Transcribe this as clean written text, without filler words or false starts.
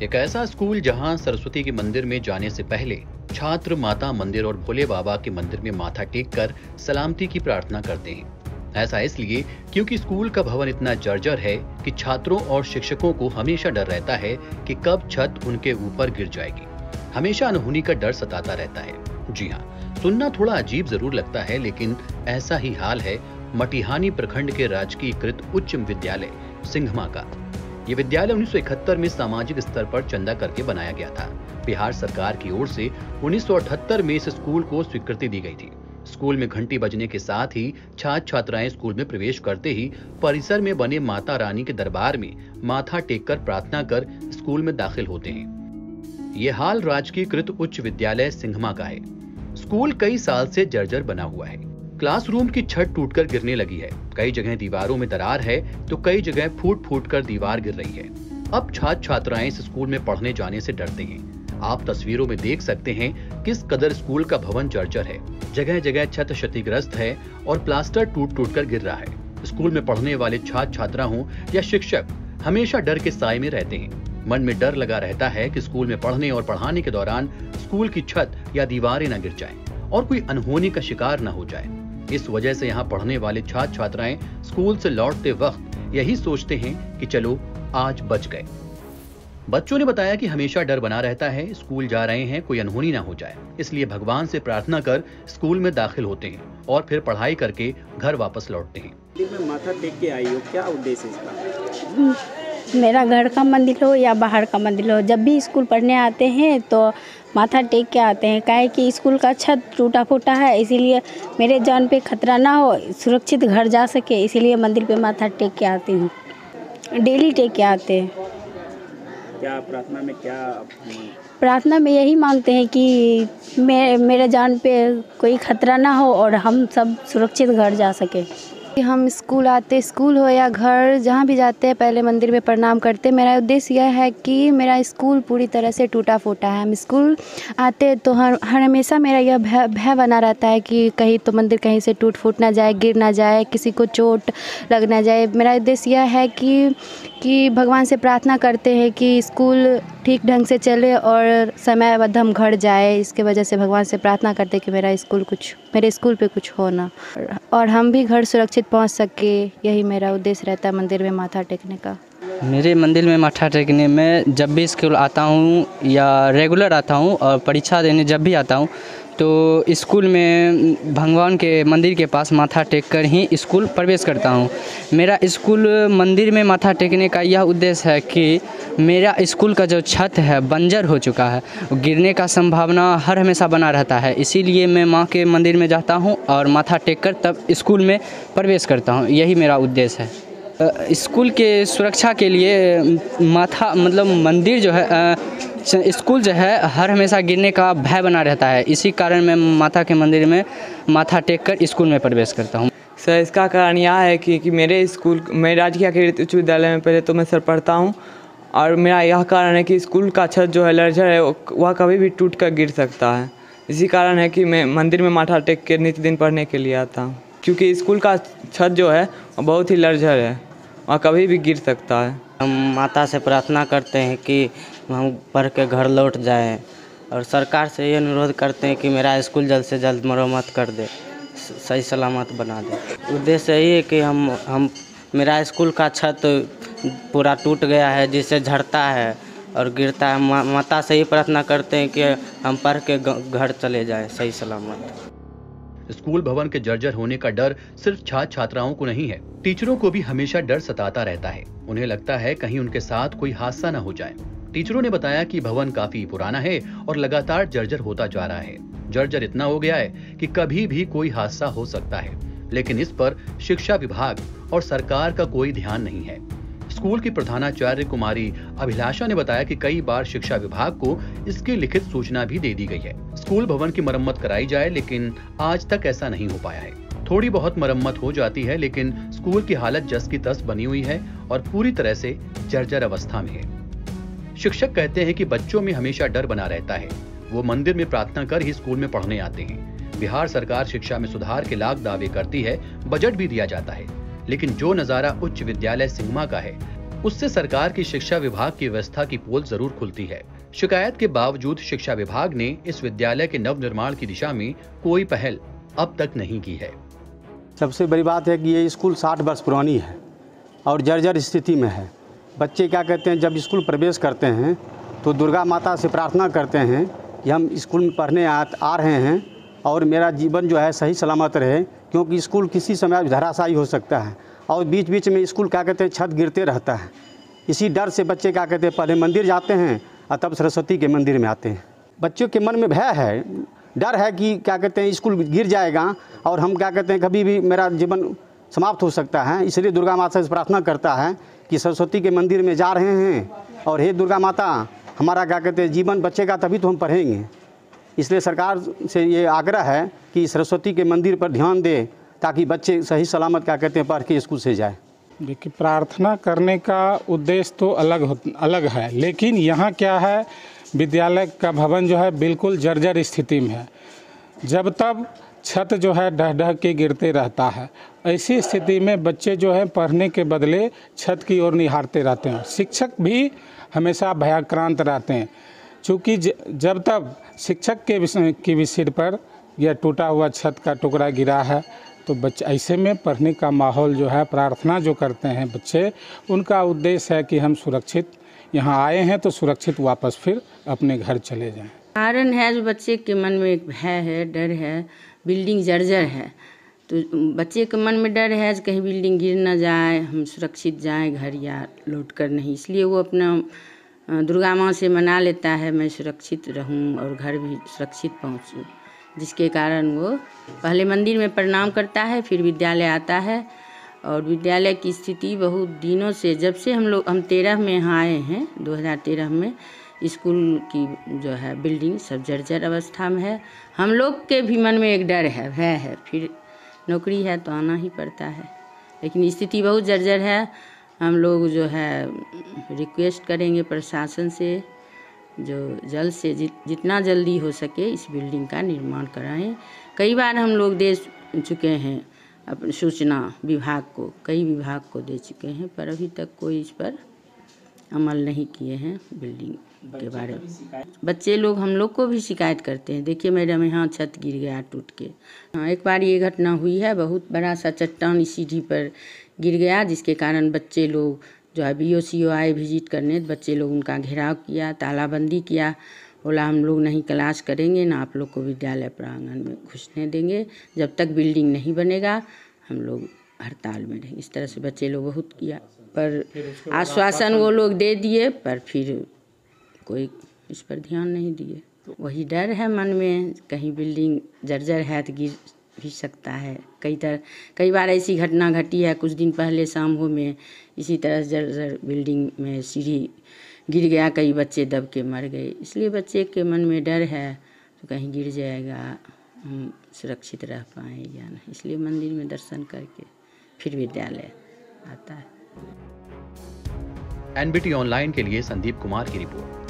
एक ऐसा स्कूल जहां सरस्वती के मंदिर में जाने से पहले छात्र माता मंदिर और भोले बाबा के मंदिर में माथा टेक कर सलामती की प्रार्थना करते हैं। ऐसा इसलिए क्योंकि स्कूल का भवन इतना जर्जर है कि छात्रों और शिक्षकों को हमेशा डर रहता है कि कब छत उनके ऊपर गिर जाएगी। हमेशा अनहोनी का डर सताता रहता है। जी हाँ, सुनना थोड़ा अजीब जरूर लगता है, लेकिन ऐसा ही हाल है मटिहानी प्रखंड के राजकीयकृत उच्च विद्यालय सिंघमा का। ये विद्यालय 1971 में सामाजिक स्तर पर चंदा करके बनाया गया था। बिहार सरकार की ओर से 1978 में इस स्कूल को स्वीकृति दी गई थी। स्कूल में घंटी बजने के साथ ही छात्र छात्राएं स्कूल में प्रवेश करते ही परिसर में बने माता रानी के दरबार में माथा टेककर प्रार्थना कर स्कूल में दाखिल होते हैं। ये हाल राजकीयकृत उच्च विद्यालय सिंघमा का है। स्कूल कई साल से जर्जर बना हुआ है। क्लासरूम की छत टूटकर गिरने लगी है। कई जगह दीवारों में दरार है तो कई जगह फूट फूट कर दीवार गिर रही है। अब छात्र छात्राएं इस स्कूल में पढ़ने जाने से डरते हैं। आप तस्वीरों में देख सकते हैं किस कदर स्कूल का भवन जर्जर है। जगह जगह छत क्षतिग्रस्त है और प्लास्टर टूट टूट कर गिर रहा है। स्कूल में पढ़ने वाले छात्र छात्रा हों या शिक्षक हमेशा डर के साए में रहते हैं। मन में डर लगा रहता है कि स्कूल में पढ़ने और पढ़ाने के दौरान स्कूल की छत या दीवारें न गिर जाएं और कोई अनहोनी का शिकार न हो जाए। इस वजह से यहाँ पढ़ने वाले छात्र छात्राएं स्कूल से लौटते वक्त यही सोचते हैं कि चलो आज बच गए। बच्चों ने बताया कि हमेशा डर बना रहता है, स्कूल जा रहे हैं कोई अनहोनी ना हो जाए, इसलिए भगवान से प्रार्थना कर स्कूल में दाखिल होते हैं और फिर पढ़ाई करके घर वापस लौटते हैं। मंदिर में माथा टेक के आई हो, क्या उद्देश्य इसका? मेरा घर का मंदिर हो या बाहर का मंदिर हो, जब भी स्कूल पढ़ने आते हैं तो माथा टेक के आते हैं। काहे कि स्कूल का छत टूटा फूटा है, इसीलिए मेरे जान पे खतरा ना हो, सुरक्षित घर जा सके, इसीलिए मंदिर पे माथा टेक के आती हूँ। डेली टेक के आते हैं। क्या प्रार्थना में प्रार्थना में यही मांगते हैं कि मेरे जान पे कोई खतरा ना हो और हम सब सुरक्षित घर जा सके। हम स्कूल आते, स्कूल हो या घर, जहाँ भी जाते हैं पहले मंदिर में प्रणाम करते। मेरा उद्देश्य यह है कि मेरा स्कूल पूरी तरह से टूटा फूटा है। हम स्कूल आते तो हर हमेशा मेरा यह भय बना रहता है कि कहीं तो मंदिर कहीं से टूट फूट ना जाए, गिर ना जाए, किसी को चोट लग ना जाए। मेरा उद्देश्य यह है कि भगवान से प्रार्थना करते हैं कि स्कूल ठीक ढंग से चले और समयबद्ध हम घर जाए। इसके वजह से भगवान से प्रार्थना करते कि मेरे स्कूल पे कुछ हो ना और हम भी घर सुरक्षित पहुंच सके। यही मेरा उद्देश्य रहता है मंदिर में माथा टेकने का। मेरे मंदिर में माथा टेकने में जब भी स्कूल आता हूँ या रेगुलर आता हूँ और परीक्षा देने जब भी आता हूँ तो स्कूल में भगवान के मंदिर के पास माथा टेक कर ही स्कूल प्रवेश करता हूँ। मेरा स्कूल मंदिर में माथा टेकने का यह उद्देश्य है कि मेरा स्कूल का जो छत है बंजर हो चुका है, गिरने का संभावना हर हमेशा बना रहता है। इसीलिए मैं माँ के मंदिर में जाता हूँ और माथा टेक कर तब स्कूल में प्रवेश करता हूँ। यही मेरा उद्देश्य है। स्कूल के सुरक्षा के लिए मंदिर जो है, स्कूल जो है हर हमेशा गिरने का भय बना रहता है। इसी कारण मैं माता के मंदिर में माथा टेक कर स्कूल में प्रवेश करता हूँ। सर, इसका कारण यह है कि मैं राजकीय उच्च विद्यालय में पहले तो मैं सर पढ़ता हूँ और मेरा यह कारण है कि स्कूल का छत जो है लर्जर है, वह कभी भी टूट कर गिर सकता है। इसी कारण है कि मैं मंदिर में माथा टेक के नित्य दिन पढ़ने के लिए आता हूँ, क्योंकि स्कूल का छत जो है बहुत ही लर्जर है, वह कभी भी गिर सकता है। हम माता से प्रार्थना करते हैं कि हम पढ़ के घर लौट जाएं और सरकार से ये अनुरोध करते हैं कि मेरा स्कूल जल्द से जल्द मरम्मत कर दे, सही सलामत बना दे। उद्देश्य यही है कि मेरा स्कूल का छत पूरा टूट गया है, जिससे झड़ता है और गिरता है। माता से ही प्रार्थना करते हैं कि हम पढ़ के घर चले जाएं सही सलामत। स्कूल भवन के जर्जर होने का डर सिर्फ छात्र छात्राओं को नहीं है, टीचरों को भी हमेशा डर सताता रहता है। उन्हें लगता है कहीं उनके साथ कोई हादसा न हो जाए। टीचरों ने बताया कि भवन काफी पुराना है और लगातार जर्जर होता जा रहा है। जर्जर इतना हो गया है कि कभी भी कोई हादसा हो सकता है, लेकिन इस पर शिक्षा विभाग और सरकार का कोई ध्यान नहीं है। स्कूल की प्रधानाचार्य कुमारी अभिलाषा ने बताया कि कई बार शिक्षा विभाग को इसकी लिखित सूचना भी दे दी गई है, स्कूल भवन की मरम्मत कराई जाए, लेकिन आज तक ऐसा नहीं हो पाया है। थोड़ी बहुत मरम्मत हो जाती है, लेकिन स्कूल की हालत जस की तस बनी हुई है और पूरी तरह से जर्जर अवस्था में है। शिक्षक कहते हैं कि बच्चों में हमेशा डर बना रहता है। वो मंदिर में प्रार्थना कर ही स्कूल में पढ़ने आते हैं। बिहार सरकार शिक्षा में सुधार के लाख दावे करती है, बजट भी दिया जाता है, लेकिन जो नजारा उच्च विद्यालय सिंघमा का है उससे सरकार की शिक्षा विभाग की व्यवस्था की पोल जरूर खुलती है। शिकायत के बावजूद शिक्षा विभाग ने इस विद्यालय के नवनिर्माण की दिशा में कोई पहल अब तक नहीं की है। सबसे बड़ी बात है कि ये स्कूल 60 वर्ष पुरानी है और जर्जर स्थिति में है। बच्चे क्या कहते हैं, जब स्कूल प्रवेश करते हैं तो दुर्गा माता से प्रार्थना करते हैं कि हम स्कूल में पढ़ने आ रहे हैं और मेरा जीवन जो है सही सलामत रहे, क्योंकि स्कूल किसी समय धराशायी हो सकता है और बीच बीच में स्कूल क्या कहते हैं छत गिरते रहता है। इसी डर से बच्चे क्या कहते हैं पहले मंदिर जाते हैं और तब सरस्वती के मंदिर में आते हैं। बच्चों के मन में भय है, डर है कि क्या कहते हैं स्कूल गिर जाएगा और हम क्या कहते हैं कभी भी मेरा जीवन समाप्त हो सकता है। इसलिए दुर्गा माता से प्रार्थना करता है कि सरस्वती के मंदिर में जा रहे हैं और हे दुर्गा माता हमारा क्या कहते हैं जीवन बचेगा तभी तो हम पढ़ेंगे। इसलिए सरकार से ये आग्रह है कि सरस्वती के मंदिर पर ध्यान दे ताकि बच्चे सही सलामत क्या कहते हैं पढ़ के स्कूल से जाए। देखिए, प्रार्थना करने का उद्देश्य तो अलग है, लेकिन यहाँ क्या है, विद्यालय का भवन जो है बिल्कुल जर्जर स्थिति में है। जब तब छत जो है ढह ढह के गिरते रहता है। ऐसी स्थिति में बच्चे जो है पढ़ने के बदले छत की ओर निहारते रहते हैं। शिक्षक भी हमेशा भयाक्रांत रहते हैं, चूँकि जब तक शिक्षक के विषय पर यह टूटा हुआ छत का टुकड़ा गिरा है तो बच्चे ऐसे में पढ़ने का माहौल जो है, प्रार्थना जो करते हैं बच्चे, उनका उद्देश्य है कि हम सुरक्षित यहाँ आए हैं तो सुरक्षित वापस फिर अपने घर चले जाएं। कारण है जो बच्चे के मन में एक भय है, डर है, बिल्डिंग जर्जर है तो बच्चे के मन में डर है कि कहीं बिल्डिंग गिर ना जाए, हम सुरक्षित जाएं घर या लौट कर नहीं। इसलिए वो अपना दुर्गा माँ से मना लेता है मैं सुरक्षित रहूं और घर भी सुरक्षित पहुंचूं, जिसके कारण वो पहले मंदिर में प्रणाम करता है फिर विद्यालय आता है। और विद्यालय की स्थिति बहुत दिनों से, जब से हम 13 में यहाँ आए हैं, 2013 में, स्कूल की जो है बिल्डिंग सब जर्जर अवस्था में है। हम लोग के भी मन में एक डर है, भय है, फिर नौकरी है तो आना ही पड़ता है, लेकिन स्थिति बहुत जर्जर है। हम लोग जो है रिक्वेस्ट करेंगे प्रशासन से जो जल्द से जितना जल्दी हो सके इस बिल्डिंग का निर्माण कराएं। कई बार हम लोग दे चुके हैं अपनी सूचना विभाग को, कई विभाग को दे चुके हैं, पर अभी तक कोई इस पर अमल नहीं किए हैं बिल्डिंग के बारे में। बच्चे लोग हम लोग को भी शिकायत करते हैं, देखिए मैडम यहाँ छत गिर गया टूट के। हाँ, एक बार ये घटना हुई है, बहुत बड़ा सा चट्टान सीढ़ी पर गिर गया, जिसके कारण बच्चे लोग जो है BOCO आए विजिट करने, बच्चे लोग उनका घेराव किया, तालाबंदी किया, बोला हम लोग नहीं क्लास करेंगे ना आप लोग को विद्यालय प्रांगण में घुसने देंगे, जब तक बिल्डिंग नहीं बनेगा हम लोग हड़ताल में रहेंगे। इस तरह से बच्चे लोग बहुत किया, पर आश्वासन वो लोग दे दिए, पर फिर कोई इस पर ध्यान नहीं दिए। वही डर है मन में, कहीं बिल्डिंग जर्जर है तो गिर भी सकता है। कई बार ऐसी घटना घटी है, कुछ दिन पहले शामहो में इसी तरह जर्जर बिल्डिंग में सीढ़ी गिर गया, कई बच्चे दब के मर गए। इसलिए बच्चे के मन में डर है तो कहीं गिर जाएगा, हम सुरक्षित रह पाएँ या नहीं, इसलिए मंदिर में दर्शन करके फिर विद्यालय आता है। NBT ऑनलाइन के लिए संदीप कुमार की रिपोर्ट।